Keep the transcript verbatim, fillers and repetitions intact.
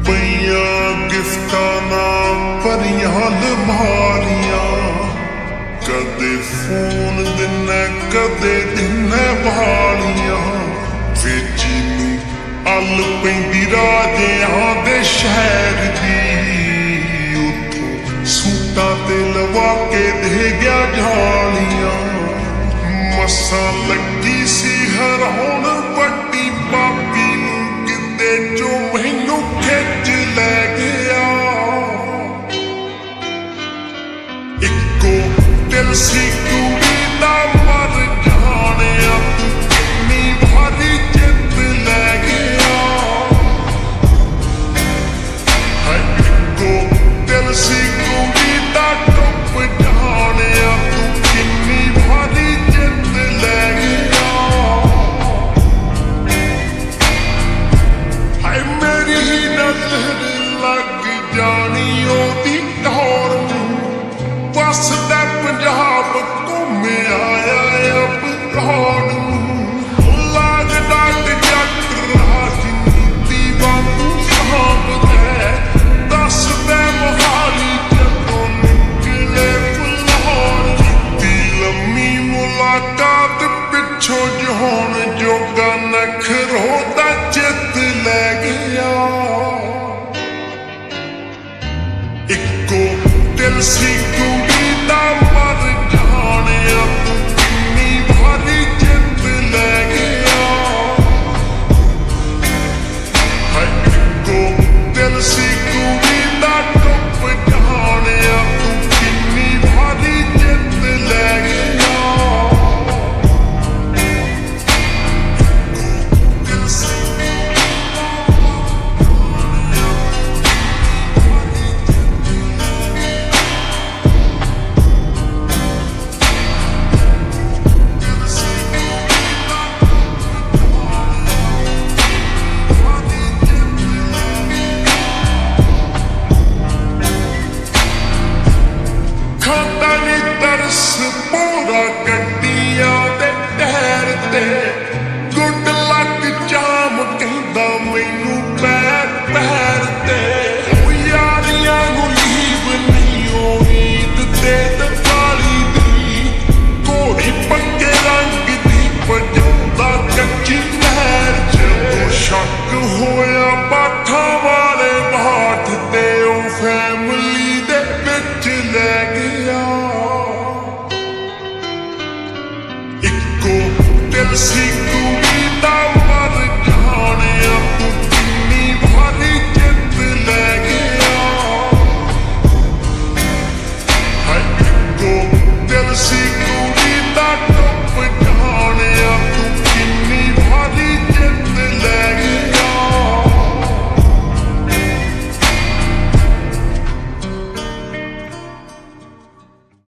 ਪਈਆਂ ਗਿਫਟਾਂ ਨਾਲ ਭਰੀਆਂ ਲਮਾਰੀਆਂ, ਕਦੇ ਫੋਨ ਦਿਨਾ ਕਦੇ ਦਿਨਾ ਵਾਲੀਆਂ, ਵੇਚੀ ਨੂੰ ਅੱਲ ਪੈਂਦੀ ਰਾਜਿਆਂ ਦੇ ਸ਼ਹਿਰ ਦੀ, ਉੱਥੋਂ ਸੂਟਾਂ ਤੇ ਲਵਾ ਕੇ ਦੇ ਗਿਆ ਜਾਲੀਆਂ। ਮਸਾਂ ਲੱਗੀ ਸੀ ਹਰਾਉਣ ਵੱਡੀ ਪਾਪੀ ਨੂੰ, ਕਿਤੇ ਜੋ ਮੈਨੂੰ ਖਿੱਚ ਲੈ ਗਿਆ। ਇੱਕੋ ਦਿਲ ਸੀ ਕੁੜੀ ਦਾ ਮਰ ਜਾਣਿਆ, ਤੂੰ ਕਿੰਨੀ ਵਾਰੀ ਜਿੱਤ ਲੈ ਗਿਆ। ਹਾਏ ਇੱਕੋ ਦਿਲ ਸੀ ਕੁੜੀ ਦਾ ਡੁੱਬ ਜਾਣਿਆ, ਤੂੰ ਕਿੰਨੀ ਵਾਰੀ ਜਿੱਤ ਲੈ ਗਿਆ। ਹਾਏ ਮੇਰੀ ਨਜ਼ਰ ਲੱਗ ਜਾਣੀ ਉਹਦੀ ਟੌਰ ਨੂੰ, ਵਸਦਾ ਪੰਜਾਬ ਘੁੰਮ ਆਇਆ ਅਬਰੋਡ ਨੂੰ। ਲੱਗਦਾ ਜੱਟ ਰਾਜਨੀਤੀ ਵਾਂਗੂ ਸਾਂਭਦਾ, ਦੱਸਦਾ ਮੋਹਾਲੀ ਜਦੋਂ ਨਿਕਲੇ ਫੁੱਲੌਰ। ਦੀ ਲੰਮੀ ਮੁਲਾਕਾਤ ਪਿੱਛੋਂ ਜਹਾਨ ਜੋਗਾ ਨਖਰੋ ਦਾ ਚਿੱਤ ਲੈ ਗਿਆ। ਇੱਕੋ ਦਿਲ ਸੀ ਕੁੜੀ ਦਾ ਮਰ ਜਾਣਿਆ, ਤੂੰ ਕਿੰਨੀ ਵਾਰੀ ਜਿੱਤ ਲੈ ਗਿਆ। ਹਾਏ ਇੱਕੋ ਦਿਲ ਸੀ ਕੁੜੀ ਦਾ ਡੁੱਬ ਜਾਣਿਆ, ਤੂੰ ਕਿੰਨੀ ਵਾਰੀ ਜਿੱਤ ਲੈ ਗਿਆ। ਦਿਲ ਸੀ ਖਾਂਦਾ ਨੀ ਤਰਸ ਪੂਰਾ ਗੱਡੀਆਂ ਦੇ ਟਾਇਰ ਤੇ, ਗੁੱਡ ਲੱਕ ਜਾਮ ਕਹਿੰਦਾ ਮੈਨੂੰ ਪੈਰ ਪੈਰ ਤੇ। ਉਹ ਯਾਰੀਆਂ ਨੂੰ ਲੀਵ ਨਹੀਂ ਉਹ ਈਦ ਤੇ ਦੀਵਾਲੀ ਦੀ, ਘੋੜੀ ਪੱਕੇ ਰੰਗ ਦੀ ਵਜਾਉਂਦਾ ਕੱਚੀ ਨਹਿਰ। ਜਦੋਂ ਸ਼ੱਕ ਹੋਇਆ